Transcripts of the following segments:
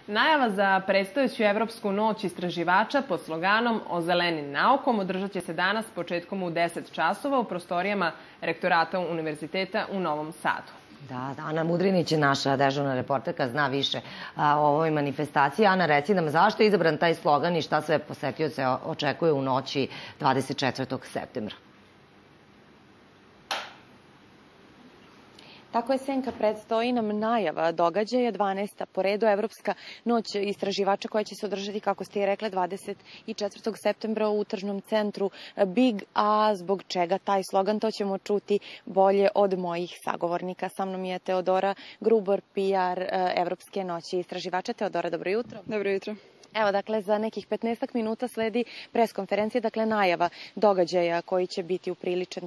Najava za predstojeću Evropsku noć istraživača pod sloganom Ozeleni naukom održat će se danas početkom u 10 časova u prostorijama Rektorata Univerziteta u Novom Sadu. Da, Ana Mudrinić je naša dežurna reporterka, zna više o ovoj manifestaciji. Ana, reci nam zašto je izabran taj slogan i šta sve posetioce očekuje u noći 24. septembra? Tako je, Senka, predstoji nam najava događaja, 12. po redu Evropska noć istraživača koja će se održati, kako ste i rekle, 24. septembra u tržnom centru Big. A zbog čega taj slogan, to ćemo čuti bolje od mojih sagovornika. Sa mnom je Teodora Grubor, PR Evropske noći istraživača. Teodora, dobro jutro. Dobro jutro. Evo, dakle, za nekih 15 minuta sledi preskonferencija, dakle, najava događaja koji će biti upriličen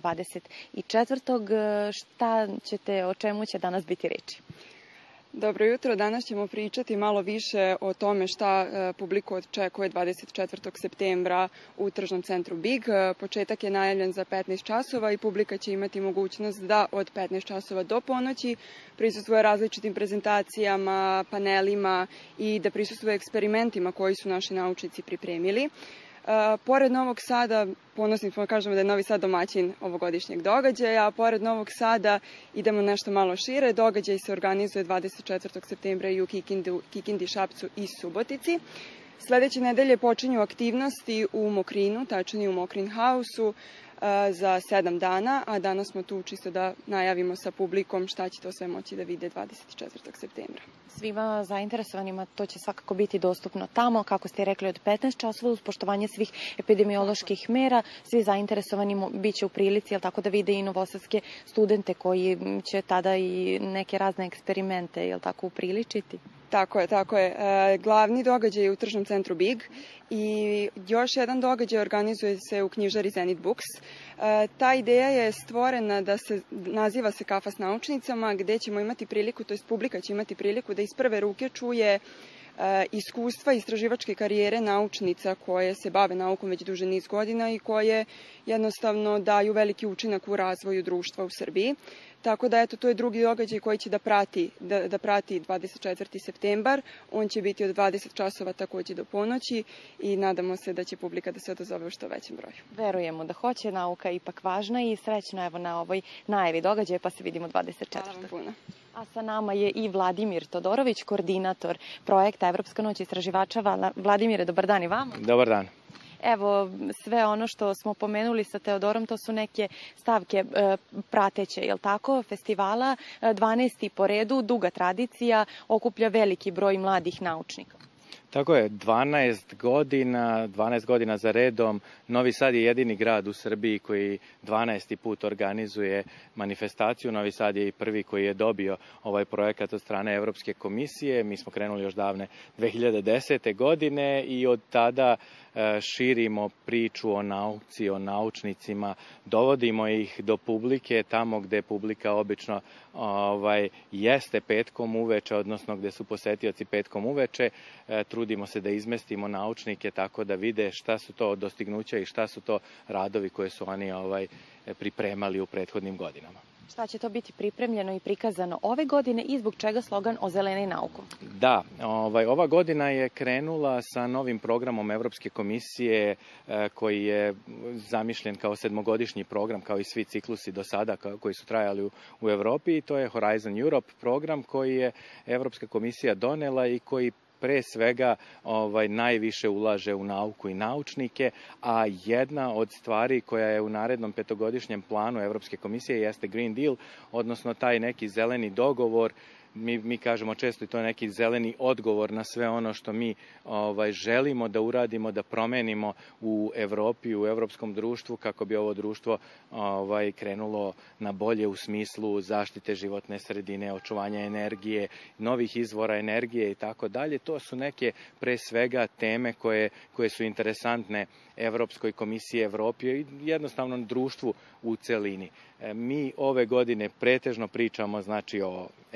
24. O čemu će danas biti reči? Dobro jutro. Danas ćemo pričati malo više o tome šta publiku očekuje 24. septembra u tržnom centru Big. Početak je najavljen za 15 časova i publika će imati mogućnost da od 15 časova do ponoći prisustvuje različitim prezentacijama, panelima i da prisustvuje eksperimentima koji su naši naučnici pripremili. Pored Novog Sada, ponosni smo da kažemo da je Novi Sad domaćin ovogodišnjeg događaja, a pored Novog Sada idemo nešto malo šire. Događaj se organizuje 24. septembra i u Kikindi, Šapcu i Subotici. Sledeće nedelje počinju aktivnosti u Mokrinu, tačnije u Mokrin House-u, za 7 dana, a danas smo tu čisto da najavimo sa publikom šta će to sve moći da vide 24. septembra. Svima zainteresovanima to će svakako biti dostupno tamo, kako ste rekli, od 15 časova uz poštovanje svih epidemioloških mera. Svi zainteresovani bit će u prilici, jel tako, da vide i novosadske studente koji će tada i neke razne eksperimente, jel tako, upriličiti? Tako je, tako je. Glavni događaj je u tržnom centru Big i još jedan događaj organizuje se u knjižari Zenit Books. Ta ideja je stvorena da se, naziva se Kafa s naučnicama, gde ćemo imati priliku, to jest publika će imati priliku da iz prve ruke čuje iskustva istraživačke karijere naučnica koje se bave naukom već duže niz godina i koje jednostavno daju veliki učinak u razvoju društva u Srbiji. Tako da, eto, to je drugi događaj koji će da prati 24. septembar. On će biti od 20 časova takođe do ponoći i nadamo se da će publika da se odazove u što većem broju. Verujemo da hoće, nauka je ipak važna i srećno evo na ovoj najavi događaja, pa se vidimo 24. Hvala vam puno. A sa nama je i Vladimir Todorović, koordinator projekta Evropska noć istraživača. Vladimire, dobar dan i vama. Dobar dan. Evo, sve ono što smo pomenuli sa Teodorom, to su neke stavke prateće, jel tako, festivala, 12. po redu, duga tradicija, okuplja veliki broj mladih naučnika. Tako je, 12 godina za redom. Novi Sad je jedini grad u Srbiji koji 12. put organizuje manifestaciju. Novi Sad je i prvi koji je dobio ovaj projekat od strane Evropske komisije. Mi smo krenuli još davne 2010. godine i od tada širimo priču o nauci, o naučnicima, dovodimo ih do publike tamo gde publika obično jeste petkom uveče, odnosno gde su posetioci petkom uveče. Trudimo se da izmestimo naučnike tako da vide šta su to dostignuća i šta su to radovi koje su oni pripremali u prethodnim godinama. Šta će to biti pripremljeno i prikazano ove godine i zbog čega slogan Ozeleni naukom? Da, ova godina je krenula sa novim programom Evropske komisije koji je zamišljen kao 7-godišnji program, kao i svi ciklusi do sada koji su trajali u Evropi. To je Horizon Europe program koji je Evropska komisija donela i koji pre svega najviše ulaže u nauku i naučnike, a jedna od stvari koja je u narednom 5-godišnjem planu Evropske komisije jeste Green Deal, odnosno taj neki zeleni dogovor. Mi kažemo često i to je neki zeleni odgovor na sve ono što mi želimo da uradimo, da promenimo u Evropi, u evropskom društvu, kako bi ovo društvo krenulo na bolje u smislu zaštite životne sredine, očuvanja energije, novih izvora energije i tako dalje. To su neke pre svega teme koje su interesantne Evropskoj komisiji, Evropi i jednostavno društvu u celini. Mi ove godine pretežno pričamo znači o ekologiji,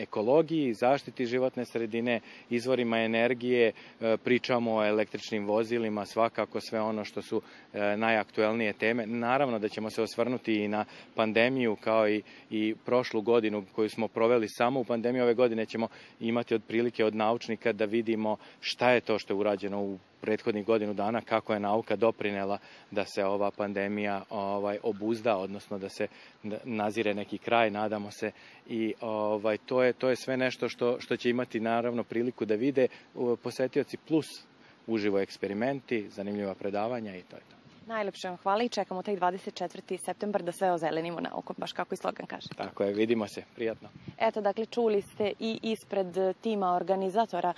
ekologiji, zaštiti životne sredine, izvorima energije, pričamo o električnim vozilima, svakako sve ono što su najaktuelnije teme. Naravno da ćemo se osvrnuti i na pandemiju kao i prošlu godinu koju smo proveli samo u pandemiji. Ove godine ćemo imati otprilike od naučnika da vidimo šta je to što je urađeno u prethodnih godinu dana, kako je nauka doprinela da se ova pandemija obuzda, odnosno da se nazire neki kraj, nadamo se. I to je sve nešto što će imati naravno priliku da vide posetioci, plus uživo eksperimenti, zanimljiva predavanja i to je to. Najlepše vam hvala i čekamo taj 24. septembar da sve ozelenimo naukom, baš kako i slogan kaže. Tako je, vidimo se, prijatno. Eto, dakle, čuli ste i ispred tima organizatora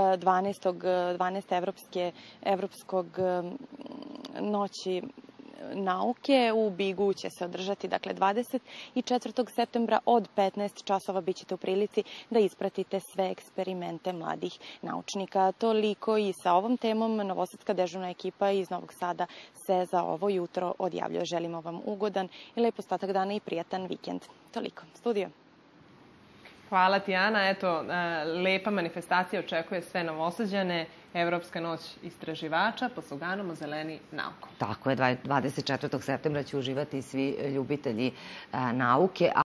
12. Evropskog noći nauke. U Bigu će se održati, dakle, 24. septembra od 15 časova bit ćete u prilici da ispratite sve eksperimente mladih naučnika. Toliko i sa ovom temom. Novosadska dežurna ekipa iz Novog Sada se za ovo jutro odjavljuje. Želimo vam ugodan i lep ostatak dana i prijatan vikend. Toliko. Studio. Hvala ti, Ana. Eto, lepa manifestacija očekuje sve Novosađane. Evropska noć istraživača pod sloganom Ozeleni naukom. Tako je, 24. septembra će uživati svi ljubitelji nauke.